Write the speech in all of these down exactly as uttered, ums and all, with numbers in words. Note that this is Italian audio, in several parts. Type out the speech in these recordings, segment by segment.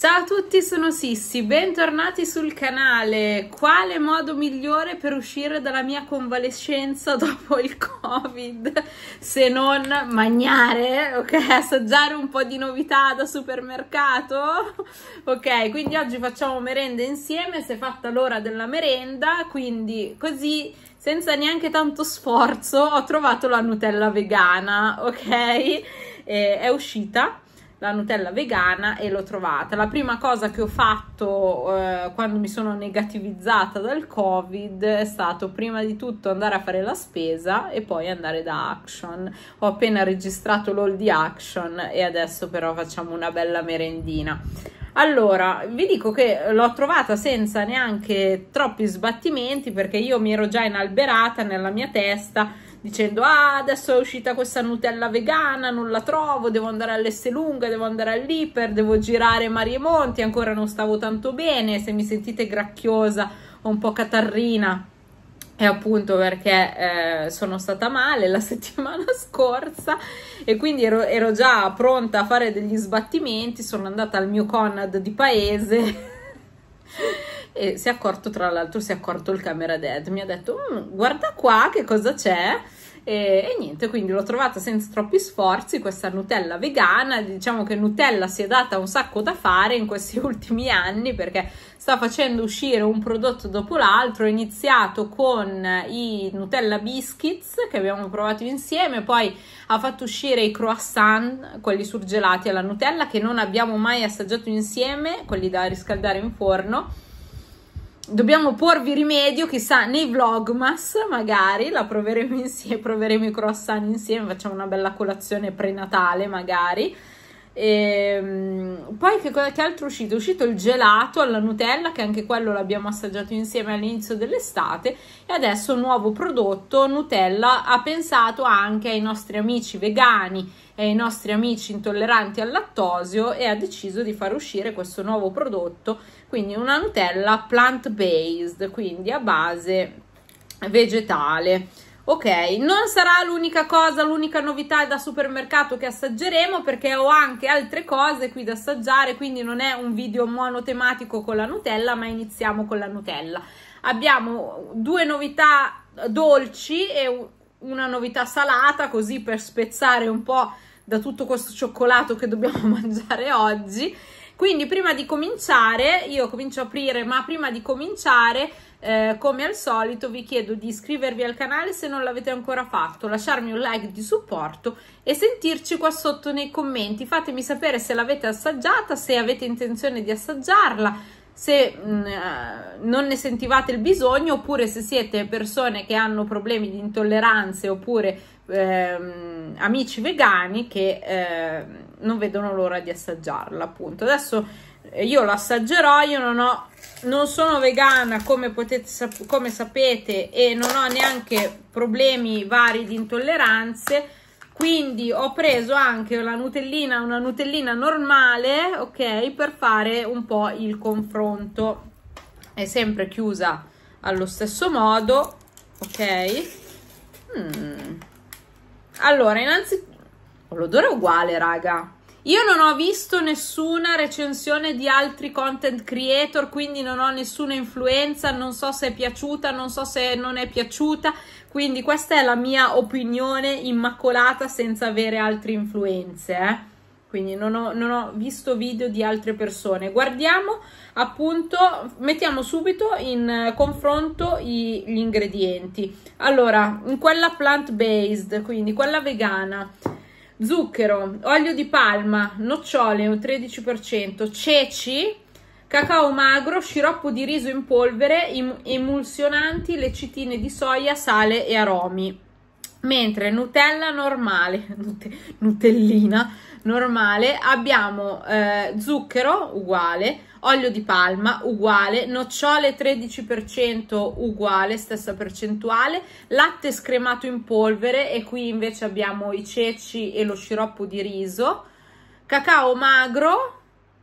Ciao a tutti, sono Sissi, bentornati sul canale. Quale modo migliore per uscire dalla mia convalescenza dopo il Covid se non mangiare, ok? Assaggiare un po' di novità da supermercato, ok? Quindi oggi facciamo merenda insieme, si è fatta l'ora della merenda, quindi così senza neanche tanto sforzo ho trovato la Nutella vegana, ok? E è uscita la Nutella vegana e l'ho trovata. La prima cosa che ho fatto eh, quando mi sono negativizzata dal Covid è stato prima di tutto andare a fare la spesa e poi andare da Action. Ho appena registrato l'haul di Action e adesso però facciamo una bella merendina. Allora, vi dico che l'ho trovata senza neanche troppi sbattimenti, perché io mi ero già inalberata nella mia testa dicendo: ah, adesso è uscita questa Nutella vegana, non la trovo, devo andare all'Esselunga, devo andare all'Iper, devo girare mari e monti, ancora non stavo tanto bene. Se mi sentite gracchiosa o un po' catarrina è appunto perché eh, sono stata male la settimana scorsa e quindi ero, ero già pronta a fare degli sbattimenti. Sono andata al mio Conad di paese e si è accorto, tra l'altro si è accorto il camera dad, mi ha detto guarda qua che cosa c'è, e, e niente, quindi l'ho trovata senza troppi sforzi questa Nutella vegana. Diciamo che Nutella si è data un sacco da fare in questi ultimi anni perché sta facendo uscire un prodotto dopo l'altro. Ho iniziato con i Nutella Biscuits che abbiamo provato insieme, poi ha fatto uscire i croissant, quelli surgelati alla Nutella, che non abbiamo mai assaggiato insieme, quelli da riscaldare in forno. Dobbiamo porvi rimedio, chissà, nei vlogmas magari la proveremo insieme, proveremo i croissant insieme, facciamo una bella colazione prenatale magari. E poi che, che altro è uscito? È uscito il gelato alla Nutella, che anche quello l'abbiamo assaggiato insieme all'inizio dell'estate, e adesso un nuovo prodotto. Nutella ha pensato anche ai nostri amici vegani e ai nostri amici intolleranti al lattosio e ha deciso di far uscire questo nuovo prodotto, quindi una Nutella plant based, quindi a base vegetale. Ok, non sarà l'unica cosa, l'unica novità da supermercato che assaggeremo, perché ho anche altre cose qui da assaggiare, quindi non è un video monotematico con la Nutella, ma iniziamo con la Nutella. Abbiamo due novità dolci e una novità salata, così per spezzare un po' da tutto questo cioccolato che dobbiamo mangiare oggi. Quindi prima di cominciare, io comincio a aprire, ma prima di cominciare, eh, come al solito, vi chiedo di iscrivervi al canale se non l'avete ancora fatto, lasciarmi un like di supporto e sentirci qua sotto nei commenti. Fatemi sapere se l'avete assaggiata, se avete intenzione di assaggiarla, se mh, non ne sentivate il bisogno, oppure se siete persone che hanno problemi di intolleranze, oppure ehm, amici vegani che eh, non vedono l'ora di assaggiarla. Appunto adesso io lo assaggerò. Io non ho non sono vegana, come potete sap come sapete, e non ho neanche problemi vari di intolleranze, quindi ho preso anche la Nutellina, una Nutellina normale, ok, per fare un po' il confronto. È sempre chiusa allo stesso modo, ok. mm. Allora, innanzitutto l'odore è uguale, raga. Io non ho visto nessuna recensione di altri content creator, quindi non ho nessuna influenza, non so se è piaciuta, non so se non è piaciuta, quindi questa è la mia opinione immacolata senza avere altre influenze, eh? Quindi non ho, non ho visto video di altre persone. Guardiamo appunto, mettiamo subito in confronto i, gli ingredienti. Allora, in quella plant based, quindi quella vegana, zucchero, olio di palma, nocciole un tredici per cento, ceci, cacao magro, sciroppo di riso in polvere, emulsionanti, lecitine di soia, sale e aromi. Mentre Nutella normale, nut Nutellina normale, abbiamo eh, zucchero uguale, olio di palma uguale, nocciole tredici per cento uguale, stessa percentuale, latte scremato in polvere, e qui invece abbiamo i ceci e lo sciroppo di riso, cacao magro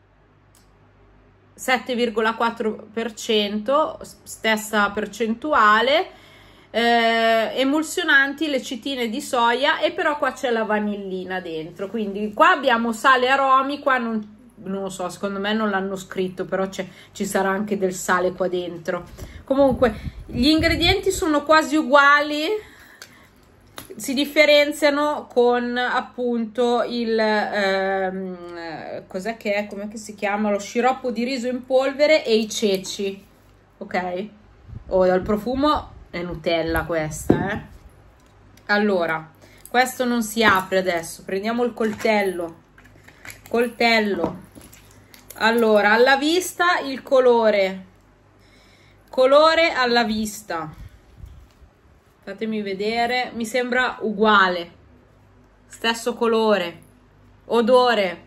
sette virgola quattro per cento, stessa percentuale, eh, emulsionanti, lecitine di soia, e però qua c'è la vanillina dentro, quindi qua abbiamo sale e aromi, qua non non lo so, secondo me non l'hanno scritto, però ci sarà anche del sale qua dentro. Comunque gli ingredienti sono quasi uguali, si differenziano con appunto il ehm, cos'è che è, com'è che si chiama, lo sciroppo di riso in polvere e i ceci, ok? Oh, dal profumo è Nutella questa, eh. Allora, questo non si apre adesso, prendiamo il coltello, coltello. Allora, alla vista il colore, colore alla vista, fatemi vedere, mi sembra uguale, stesso colore. Odore,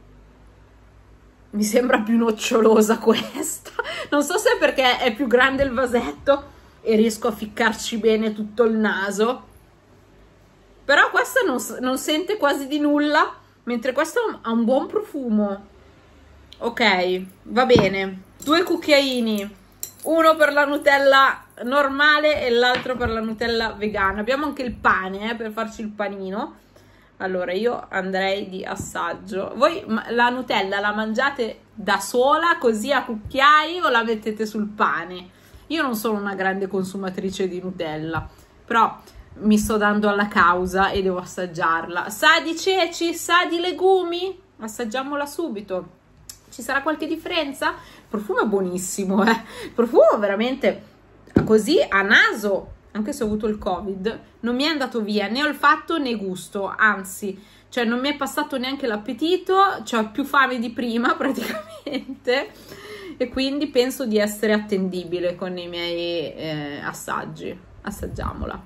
mi sembra più nocciolosa questa, non so se è perché è più grande il vasetto e riesco a ficcarci bene tutto il naso, però questa non, non sente quasi di nulla, mentre questo ha un buon profumo. Ok, va bene, due cucchiaini, uno per la Nutella normale e l'altro per la Nutella vegana. Abbiamo anche il pane, eh, per farci il panino. Allora io andrei di assaggio. Voi la Nutella la mangiate da sola così a cucchiai o la mettete sul pane? Io non sono una grande consumatrice di Nutella, però mi sto dando alla causa e devo assaggiarla. Sa di ceci, sa di legumi? Assaggiamola subito. Ci sarà qualche differenza? Il profumo è buonissimo, eh? Il profumo veramente così a naso, anche se ho avuto il Covid, non mi è andato via né olfatto né gusto, anzi, cioè non mi è passato neanche l'appetito, cioè più fame di prima praticamente, e quindi penso di essere attendibile con i miei eh, assaggi. Assaggiamola.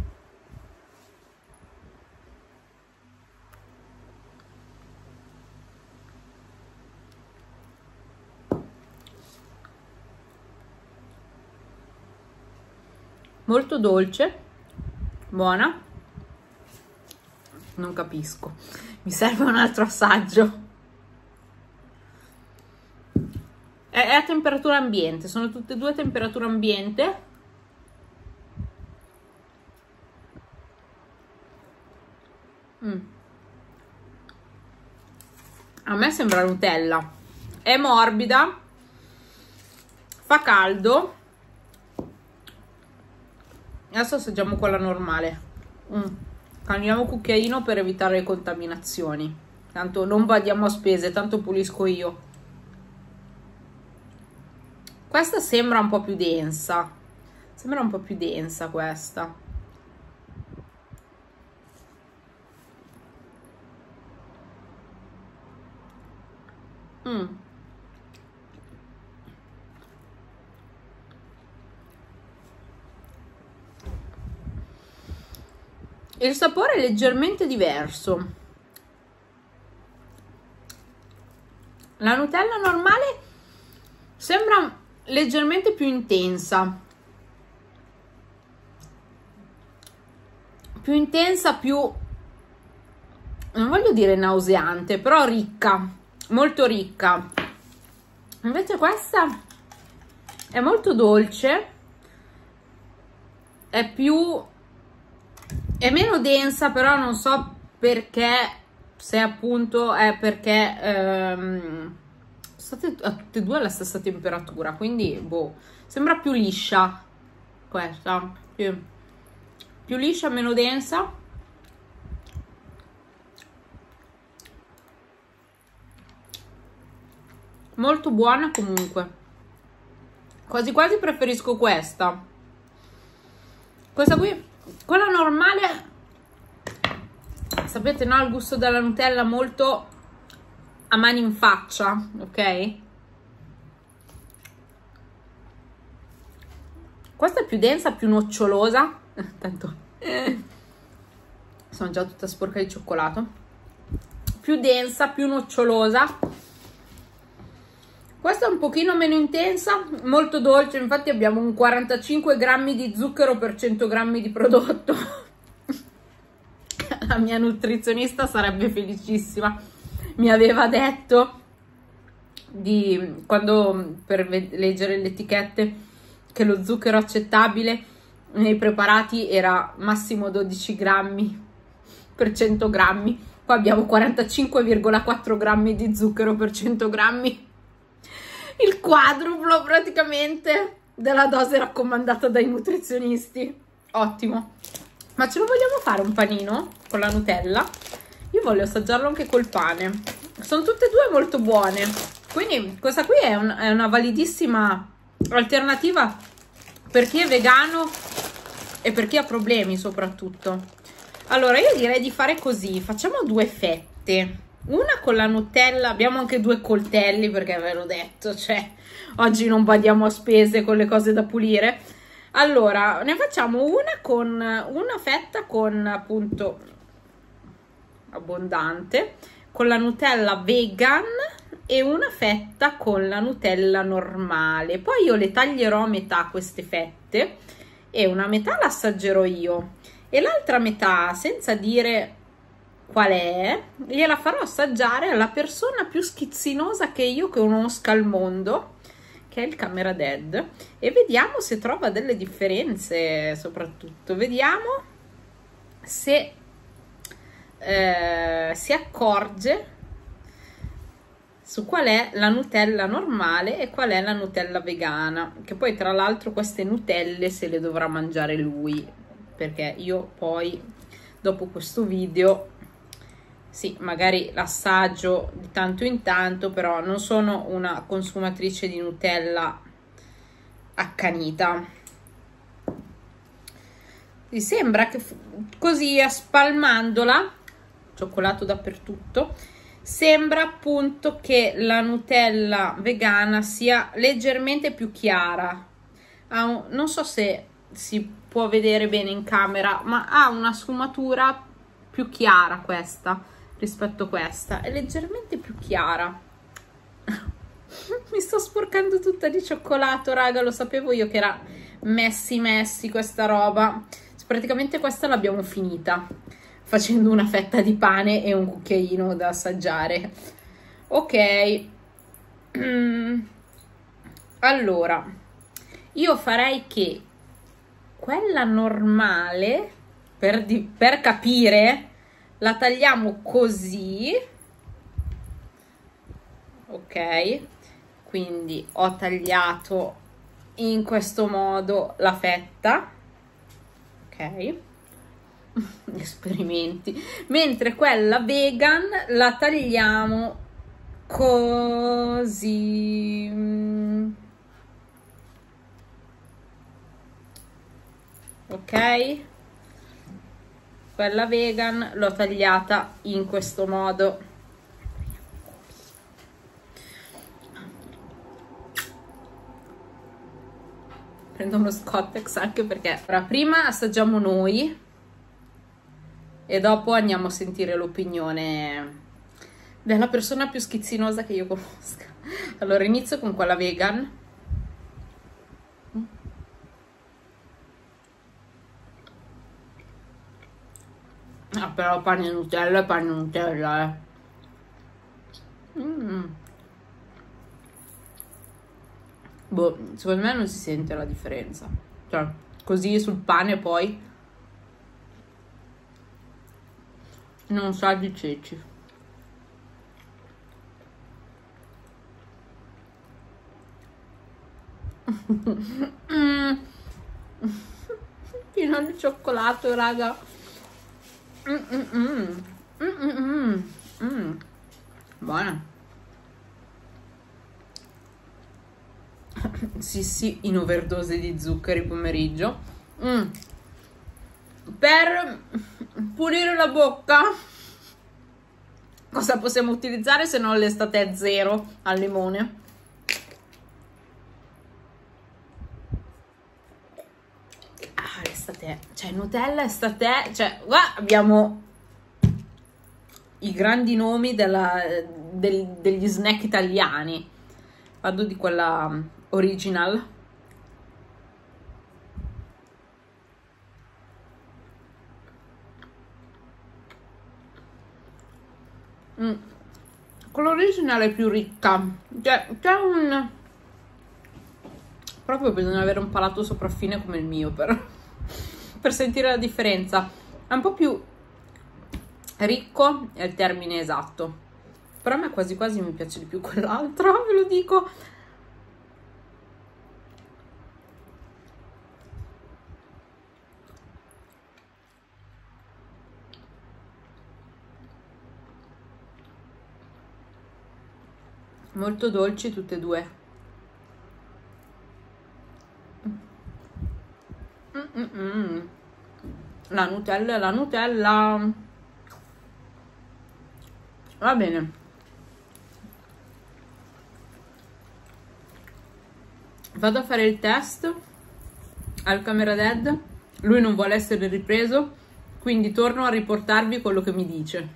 Molto dolce, buona, non capisco, mi serve un altro assaggio. È, è a temperatura ambiente, sono tutte e due a temperatura ambiente. Mm. A me sembra Nutella, è morbida, fa caldo. Adesso assaggiamo quella normale. Mm. Cambiamo cucchiaino per evitare le contaminazioni. Tanto non badiamo a spese, tanto pulisco io. Questa sembra un po' più densa. Sembra un po' più densa questa. Mm. Il sapore è leggermente diverso. La Nutella normale sembra leggermente più intensa. Più intensa, più... non voglio dire nauseante, però ricca. Molto ricca. Invece questa è molto dolce. È più... è meno densa, però non so perché, se appunto è perché ehm, state a tutte e due alla stessa temperatura, quindi boh, sembra più liscia questa, più, più liscia, meno densa. Molto buona comunque, quasi quasi preferisco questa. Questa qui, quella normale, sapete, no, il gusto della Nutella molto a mani in faccia, ok? Questa è più densa, più nocciolosa, tanto sono già tutta sporca di cioccolato. Più densa, più nocciolosa. Questa è un pochino meno intensa, molto dolce, infatti abbiamo un quarantacinque grammi di zucchero per cento grammi di prodotto. La mia nutrizionista sarebbe felicissima. Mi aveva detto, di, quando per leggere le etichette, che lo zucchero accettabile nei preparati era massimo dodici grammi per cento grammi. Qua abbiamo quarantacinque virgola quattro grammi di zucchero per cento grammi, il quadruplo praticamente della dose raccomandata dai nutrizionisti. Ottimo. Ma ce lo vogliamo fare un panino con la Nutella? Io voglio assaggiarlo anche col pane. Sono tutte e due molto buone, quindi questa qui è, un, è una validissima alternativa per chi è vegano e per chi ha problemi soprattutto. Allora io direi di fare così, facciamo due fette, una con la Nutella, abbiamo anche due coltelli perché ve l'ho detto, cioè oggi non badiamo a spese con le cose da pulire. Allora ne facciamo una con una fetta con appunto abbondante con la Nutella vegan e una fetta con la Nutella normale. Poi io le taglierò a metà queste fette e una metà la assaggerò io e l'altra metà, senza dire qual è, gliela farò assaggiare alla persona più schizzinosa che io conosca al mondo, che è il Camera Dad, e vediamo se trova delle differenze. Soprattutto vediamo se eh, si accorge su qual è la Nutella normale e qual è la Nutella vegana, che poi tra l'altro queste Nutelle se le dovrà mangiare lui, perché io poi dopo questo video sì, magari l'assaggio di tanto in tanto, però non sono una consumatrice di Nutella accanita. Mi sembra che così, spalmandola, cioccolato dappertutto, sembra appunto che la Nutella vegana sia leggermente più chiara. Ha un, non so se si può vedere bene in camera, ma ha una sfumatura più chiara questa rispetto a questa, è leggermente più chiara. Mi sto sporcando tutta di cioccolato, raga, lo sapevo io che era messi messi questa roba. Praticamente questa l'abbiamo finita facendo una fetta di pane e un cucchiaino da assaggiare. Ok, mm. Allora io farei che quella normale, per, di, per capire, la tagliamo così. Ok, quindi ho tagliato in questo modo la fetta. Ok, esperimenti. Mentre quella vegan la tagliamo così. Ok, quella vegan l'ho tagliata in questo modo. Prendo uno Scottex anche perché ora prima assaggiamo noi e dopo andiamo a sentire l'opinione della persona più schizzinosa che io conosca. Allora inizio con quella vegan. Ah, però pane Nutella e pane Nutella, eh. Mm. Boh, secondo me non si sente la differenza. Cioè, così sul pane poi non sa di ceci. Mm. Pieno di cioccolato, raga. Mm mm mm. Mm mm mm. Mm. Buona. Sì sì, in overdose di zuccheri pomeriggio. Mm. Per pulire la bocca cosa possiamo utilizzare se non l'estate zero al limone? Ah, l'estate, cioè Nutella estate, cioè qua abbiamo i grandi nomi della, del, degli snack italiani. Vado di quella original. Mm. Quella original è più ricca, cioè c'è un, proprio bisogna avere un palato sopraffine come il mio per, per sentire la differenza. È un po' più ricco è il termine esatto, però a me quasi quasi mi piace di più quell'altro, ve lo dico. Molto dolci tutte e due. Mm -mm -mm. La Nutella è la Nutella. Va bene. Vado a fare il test al camera dad. Lui non vuole essere ripreso, quindi torno a riportarvi quello che mi dice.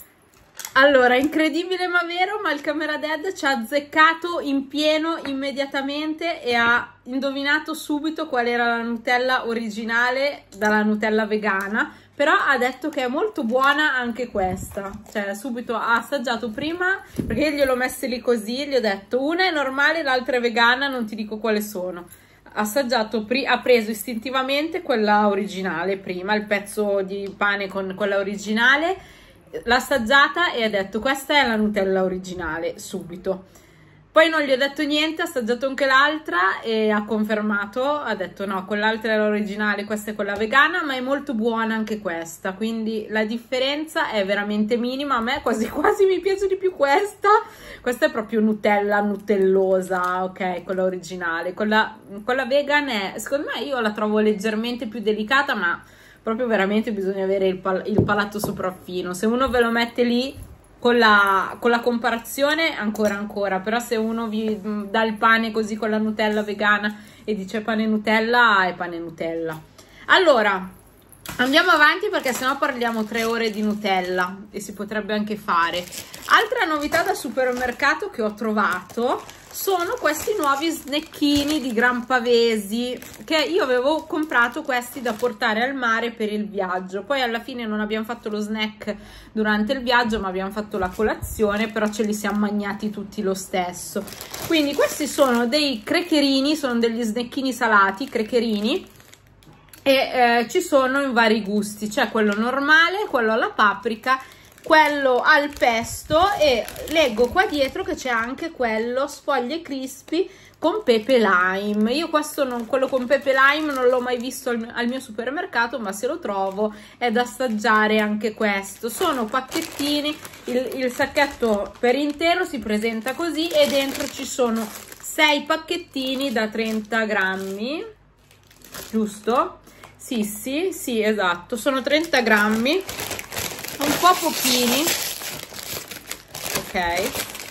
Allora, incredibile ma vero, ma il camera dad ci ha azzeccato in pieno immediatamente e ha indovinato subito qual era la Nutella originale dalla Nutella vegana, però ha detto che è molto buona anche questa, cioè subito ha assaggiato prima, perché io gliel'ho messe lì così, gli ho detto una è normale, l'altra è vegana, non ti dico quale sono. Ha assaggiato, ha preso istintivamente quella originale prima, il pezzo di pane con quella originale, l'ha assaggiata e ha detto questa è la Nutella originale subito. Poi non gli ho detto niente, ha assaggiato anche l'altra e ha confermato, ha detto no, quell'altra è l'originale, questa è quella vegana, ma è molto buona anche questa, quindi la differenza è veramente minima. A me quasi quasi mi piace di più questa. Questa è proprio Nutella nutellosa, ok, quella originale. Quella, quella vegan è, secondo me, io la trovo leggermente più delicata, ma proprio veramente bisogna avere il, pal il palato sopraffino. Se uno ve lo mette lì con la, con la comparazione ancora ancora, però se uno vi dà il pane così con la Nutella vegana e dice pane Nutella, è pane Nutella. Allora andiamo avanti, perché sennò parliamo tre ore di Nutella e si potrebbe anche fare. Altra novità da supermercato che ho trovato sono questi nuovi snecchini di Gran Pavesi, che io avevo comprato questi da portare al mare per il viaggio. Poi alla fine non abbiamo fatto lo snack durante il viaggio, ma abbiamo fatto la colazione, però ce li siamo mangiati tutti lo stesso. Quindi questi sono dei crecherini, sono degli snecchini salati, crecherini, e eh, ci sono in vari gusti, c'è quello normale, quello alla paprika, quello al pesto, e leggo qua dietro che c'è anche quello sfoglie crispy con pepe lime. Io questo non, quello con pepe lime non l'ho mai visto al, al mio supermercato, ma se lo trovo è da assaggiare anche questo. Sono pacchettini, il, il sacchetto per intero si presenta così e dentro ci sono sei pacchettini da trenta grammi, giusto? Sì, sì, sì, esatto, sono trenta grammi, un po' pochini, ok,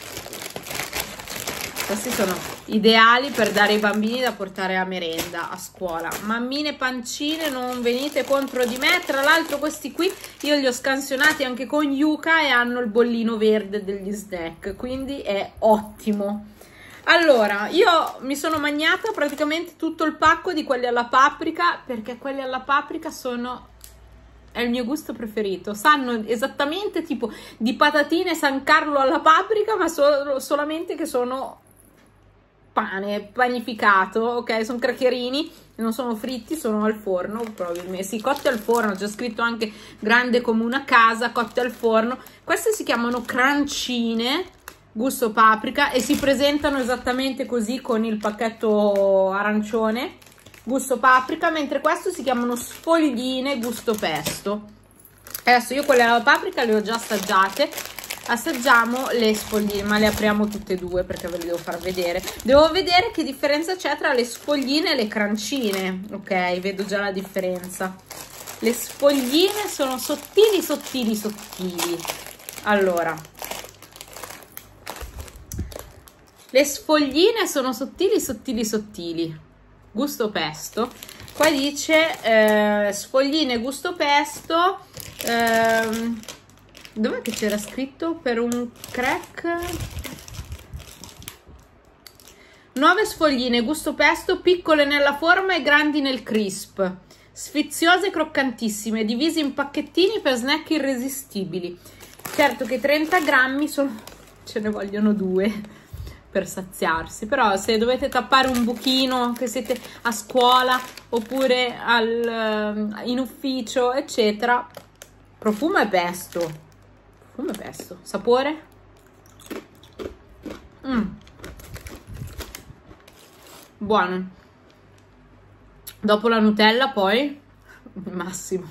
questi sono ideali per dare ai bambini da portare a merenda a scuola. Mammine pancine, non venite contro di me. Tra l'altro questi qui io li ho scansionati anche con Yuka e hanno il bollino verde degli snack, quindi è ottimo. Allora, io mi sono mangiata praticamente tutto il pacco di quelli alla paprika, perché quelli alla paprika sono... è il mio gusto preferito, sanno esattamente tipo di patatine San Carlo alla paprika, ma so solamente che sono pane, panificato, ok? Sono craccherini, non sono fritti, sono al forno, probabilmente, sì, cotti al forno, c'è scritto anche grande come una casa, cotti al forno. Queste si chiamano crancine, gusto paprika, e si presentano esattamente così con il pacchetto arancione, gusto paprika, mentre questo si chiamano sfogline gusto pesto. Adesso io quelle alla paprika le ho già assaggiate, assaggiamo le sfogline, ma le apriamo tutte e due perché ve le devo far vedere. Devo vedere che differenza c'è tra le sfogline e le crancine, ok, vedo già la differenza. Le sfogline sono sottili sottili sottili. Allora, le sfogline sono sottili sottili sottili, gusto pesto. Qua dice eh, sfogline gusto pesto, ehm, dov'è che c'era scritto per un crack? Nuove sfogline gusto pesto, piccole nella forma e grandi nel crisp, sfiziose e croccantissime, divise in pacchettini per snack irresistibili. Certo che trenta grammi sono, ce ne vogliono due per saziarsi, però se dovete tappare un buchino, che siete a scuola oppure al, in ufficio eccetera, Profumo e pesto. Profumo e pesto. Sapore? Mm. Buono. Dopo la Nutella poi massimo.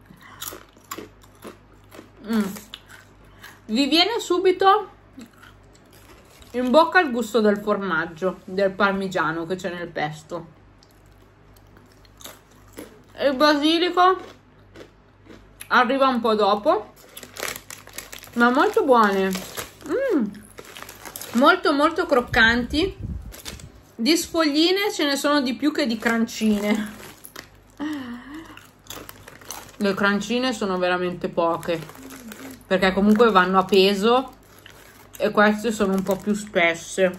Mm. Vi viene subito in bocca il gusto del formaggio, del parmigiano che c'è nel pesto. Il basilico arriva un po' dopo, ma molto buone. Mm. Molto molto croccanti. Di sfogline ce ne sono di più che di crancine. Le crancine sono veramente poche, perché comunque vanno a peso, e queste sono un po' più spesse.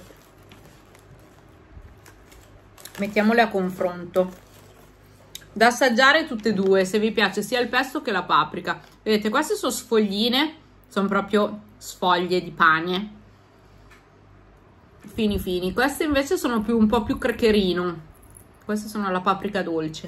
Mettiamole a confronto. Da assaggiare tutte e due, se vi piace sia il pesto che la paprika. Vedete, queste sono sfogline, sono proprio sfoglie di pane. Fini fini. Queste invece sono più un po' più crecherino. Queste sono la paprika dolce.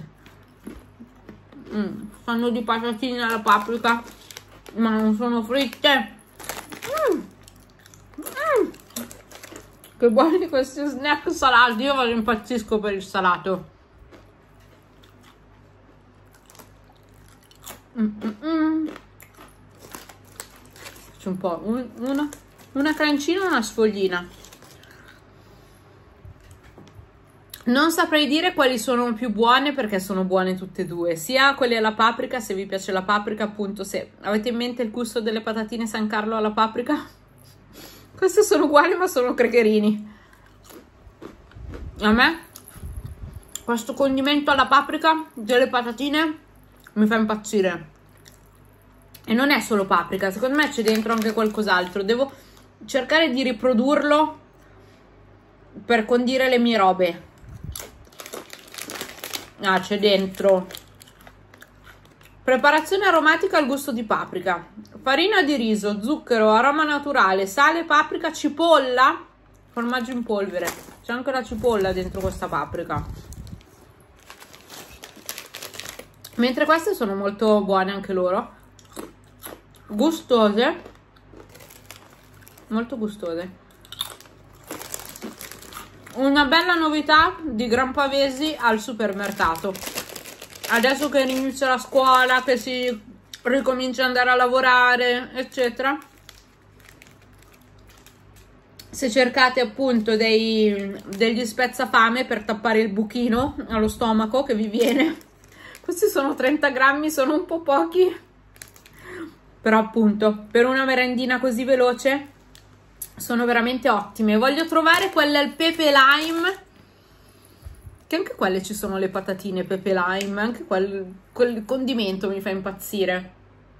Mm, fanno di patatine alla paprika, ma non sono fritte. Mm. Mm. Che buoni questi snack salati. Io vado impazzisco per il salato. Mm -mm -mm. Faccio un po' un, una, una crancina e una sfoglina. Non saprei dire quali sono più buone, perché sono buone tutte e due, sia quelle alla paprika, se vi piace la paprika, appunto, se avete in mente il gusto delle patatine San Carlo alla paprika. Queste sono uguali ma sono crecherini. A me questo condimento alla paprika delle patatine mi fa impazzire. E non è solo paprika, secondo me c'è dentro anche qualcos'altro. Devo cercare di riprodurlo per condire le mie robe. Ah, c'è dentro preparazione aromatica al gusto di paprika, farina di riso, zucchero, aroma naturale, sale, paprika, cipolla, formaggio in polvere. C'è anche la cipolla dentro questa paprika. Mentre queste sono molto buone anche loro, gustose, molto gustose. Una bella novità di Gran Pavesi al supermercato. Adesso che inizia la scuola, che si ricomincia ad andare a lavorare, eccetera, se cercate appunto dei, degli spezzafame per tappare il buchino allo stomaco che vi viene, questi sono trenta grammi, sono un po' pochi, però appunto per una merendina così veloce sono veramente ottime. Voglio trovare quelle al pepe lime, che anche quelle ci sono le patatine pepe lime, anche quel, quel condimento mi fa impazzire.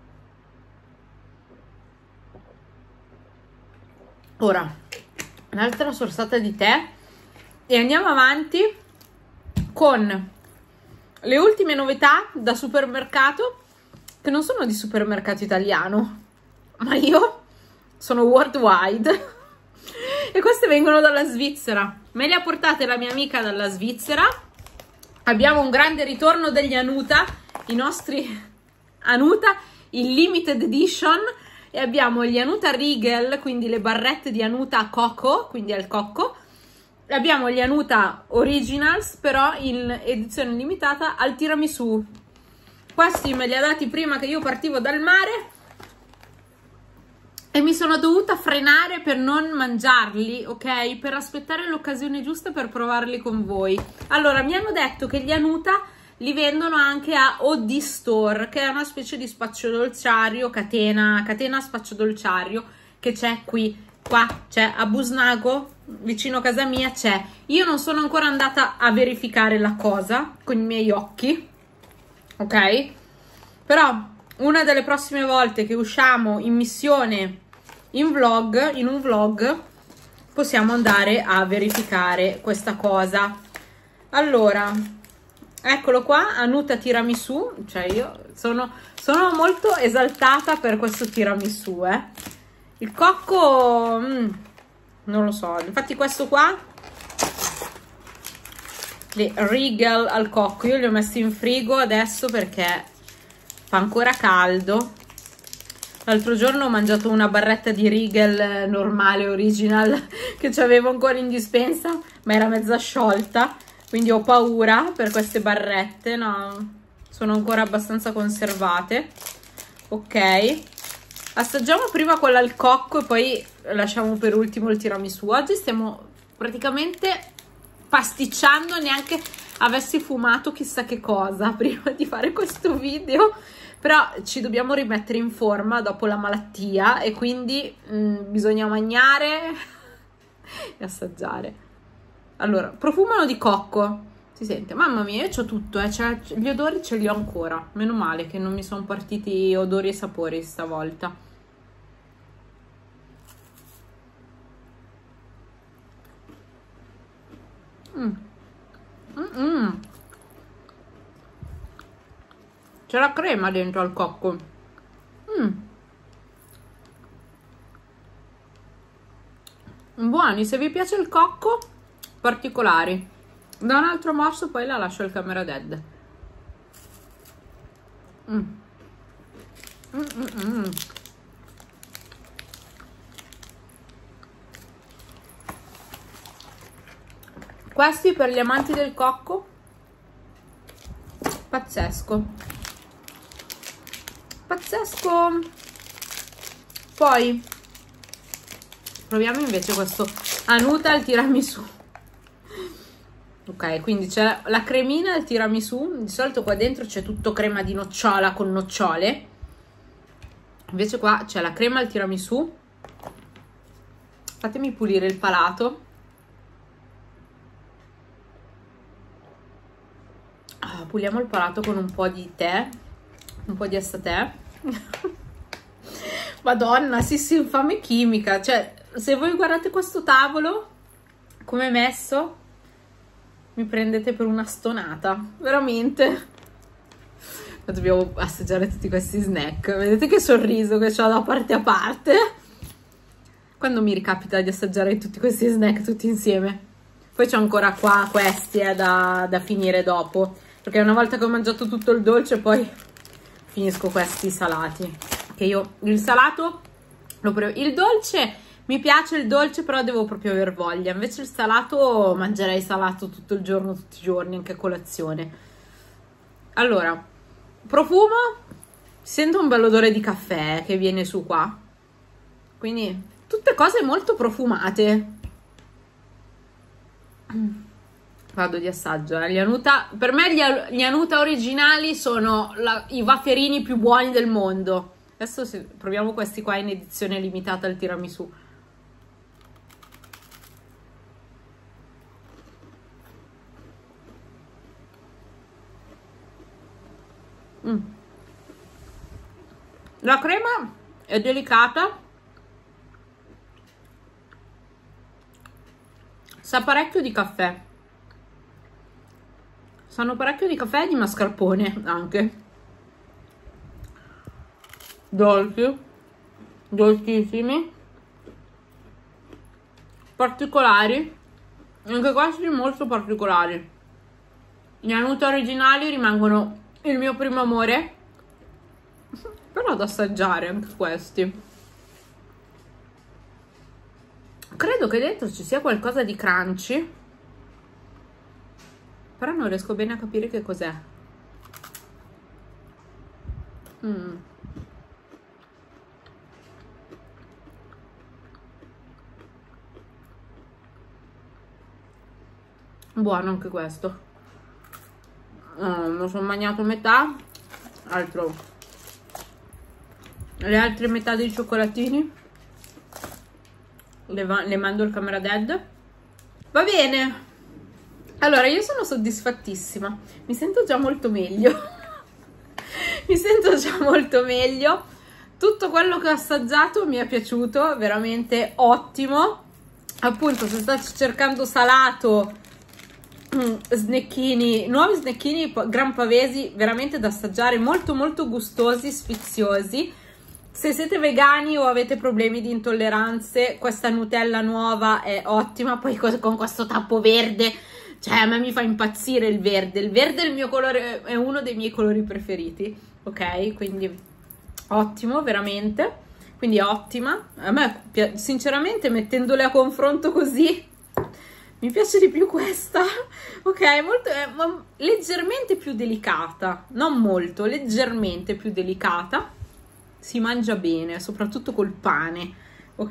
Ora un'altra sorsata di tè e andiamo avanti con le ultime novità da supermercato, che non sono di supermercato italiano, ma io sono worldwide. E queste vengono dalla Svizzera. Me le ha portate la mia amica dalla Svizzera. Abbiamo un grande ritorno degli Hanuta, i nostri Hanuta in limited edition, e abbiamo gli Hanuta Riegel, quindi le barrette di Hanuta a cocco, quindi al cocco, e abbiamo gli Hanuta Originals, però in edizione limitata al tiramisù. Questi me li ha dati prima che io partivo dal mare e mi sono dovuta frenare per non mangiarli, ok? Per aspettare l'occasione giusta per provarli con voi. Allora, mi hanno detto che gli Hanuta li vendono anche a O D Store, che è una specie di spacciodolciario, catena, catena spacciodolciario, che c'è qui, qua, c'è a Busnago, vicino a casa mia c'è. Io non sono ancora andata a verificare la cosa con i miei occhi, ok? Però una delle prossime volte che usciamo in missione in vlog, in un vlog, possiamo andare a verificare questa cosa. Allora, eccolo qua, Hanuta tiramisù, cioè io sono, sono molto esaltata per questo tiramisù, eh. Il cocco, mm, non lo so, infatti questo qua, le Riegel al cocco, io li ho messi in frigo adesso perché fa ancora caldo L'altro giorno ho mangiato una barretta di Riegel normale, original, che c'avevo ancora in dispensa, ma era mezza sciolta, quindi ho paura per queste barrette, no, sono ancora abbastanza conservate. Ok, assaggiamo prima quella al cocco e poi lasciamo per ultimo il tiramisù. Oggi stiamo praticamente pasticciando, neanche avessi fumato chissà che cosa prima di fare questo video, però ci dobbiamo rimettere in forma dopo la malattia e quindi mh, bisogna mangiare e assaggiare. Allora, profumano di cocco, si sente, mamma mia, io c'ho tutto, eh, cioè, gli odori ce li ho ancora, meno male che non mi sono partiti odori e sapori stavolta. Mm. Mm -mm. C'è la crema dentro al cocco. Mm. Buoni, se vi piace il cocco, particolari. Da un altro morso poi la lascio al camera dead. Mm. Mm -mm -mm. Questi per gli amanti del cocco, pazzesco. Pazzesco. Poi proviamo invece questo Hanuta al tiramisù. Ok, quindi c'è la cremina al tiramisù. Di solito qua dentro c'è tutto crema di nocciola con nocciole, invece qua c'è la crema al tiramisù. Fatemi pulire il palato. Ah, puliamo il palato con un po' di tè, un po' di estate. Madonna, sì sì, infame chimica. Cioè, se voi guardate questo tavolo come è messo, mi prendete per una stonata, veramente. Ma dobbiamo assaggiare tutti questi snack. Vedete che sorriso che ho da parte a parte quando mi ricapita di assaggiare tutti questi snack tutti insieme. Poi c'ho ancora qua questi eh, da, da finire dopo, perché una volta che ho mangiato tutto il dolce poi finisco questi salati, che io il salato lo il dolce mi piace, il dolce però devo proprio aver voglia, invece il salato mangerei salato tutto il giorno, tutti i giorni, anche a colazione. Allora, profumo, sento un bell'odore di caffè che viene su qua, quindi tutte cose molto profumate. Vado di assaggio, eh. Gli Hanuta, per me gli, gli Hanuta originali sono la, i wafferini più buoni del mondo. Adesso se, proviamo questi qua in edizione limitata al tiramisù. Mm. La crema è delicata, sa parecchio di caffè. Sanno parecchio di caffè e di mascarpone anche. Dolci, dolcissimi, particolari, anche questi molto particolari. Gli Hanuta originali rimangono il mio primo amore, però da assaggiare anche questi. Credo che dentro ci sia qualcosa di crunchy, però non riesco bene a capire che cos'è. Mm. Buono anche questo. Oh, mi sono mangiato metà, altro, le altre metà dei cioccolatini le, le mando al camera dead. Va bene. Allora, io sono soddisfattissima, mi sento già molto meglio, mi sento già molto meglio, tutto quello che ho assaggiato mi è piaciuto, veramente ottimo. Appunto, se sto cercando salato, snecchini, nuovi snecchini gran pavesi, veramente da assaggiare, molto molto gustosi, sfiziosi. Se siete vegani o avete problemi di intolleranze, questa Nutella nuova è ottima, poi con questo tappo verde, cioè a me mi fa impazzire il verde. Il verde è il mio colore, è uno dei miei colori preferiti, ok? Quindi ottimo, veramente, quindi ottima. A me sinceramente, mettendole a confronto così, mi piace di più questa, ok? Molto, eh, leggermente più delicata, non molto, leggermente più delicata, si mangia bene, soprattutto col pane, ok?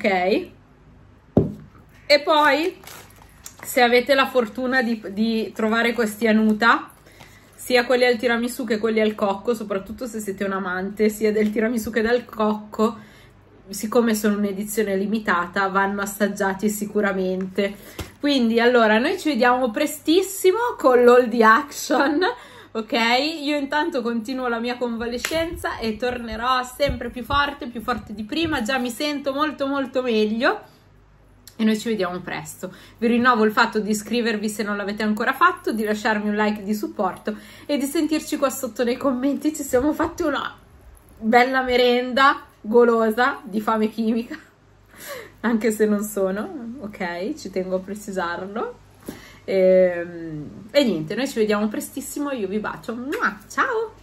E poi, se avete la fortuna di, di trovare questi Hanuta, sia quelli al tiramisù che quelli al cocco, soprattutto se siete un amante sia del tiramisù che del cocco, siccome sono un'edizione limitata, vanno assaggiati sicuramente. Quindi, allora, noi ci vediamo prestissimo con l'All the Action, ok? Io intanto continuo la mia convalescenza e tornerò sempre più forte, più forte di prima, già mi sento molto molto meglio. E noi ci vediamo presto. Vi rinnovo il fatto di iscrivervi se non l'avete ancora fatto, di lasciarmi un like di supporto e di sentirci qua sotto nei commenti. Ci siamo fatti una bella merenda golosa di fame chimica, anche se non sono, ok? Ci tengo a precisarlo. E, e niente, noi ci vediamo prestissimo, io vi bacio. Ciao!